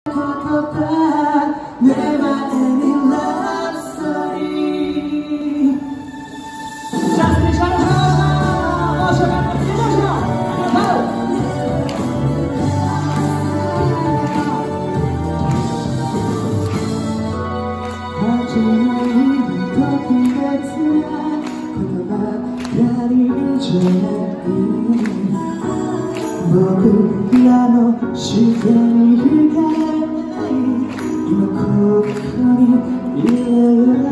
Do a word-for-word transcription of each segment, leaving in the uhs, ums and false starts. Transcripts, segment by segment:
僕らの自然に惹かれない今ここにいる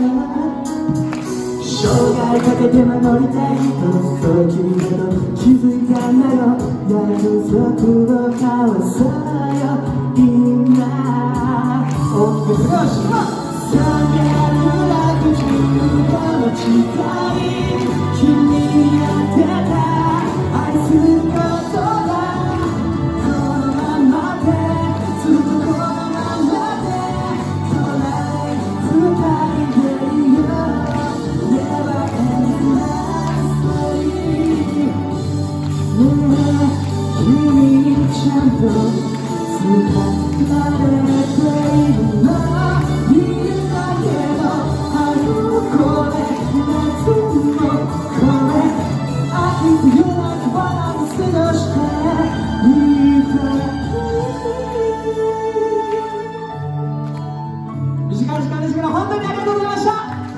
生涯かけて守りたいとそう君だと気づいたんだよ約束を交わそうよ今音楽がしますさんびゃくろくじゅうごの誓い君に当てた愛することだこのままでずっとこのままで変わらない二人でいよう Never ending love story ねえ君にちゃんと伝われているの見るだけの春これ夏のこれ秋冬のバランスとしていた短い時間ですけど本当にありがとうございました。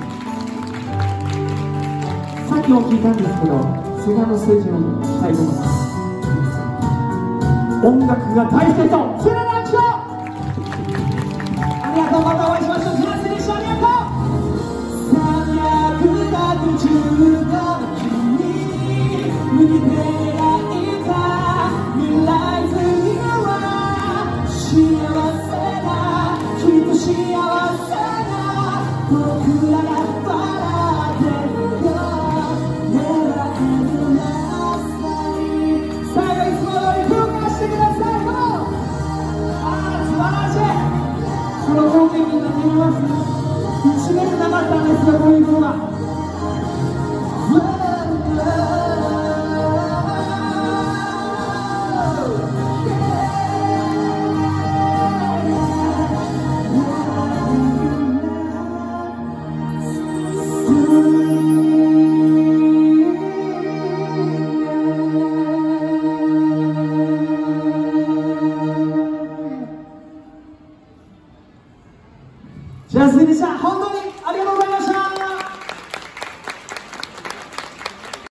さっきも聞いたんですけどセカンドステージの最後まで音楽が大切と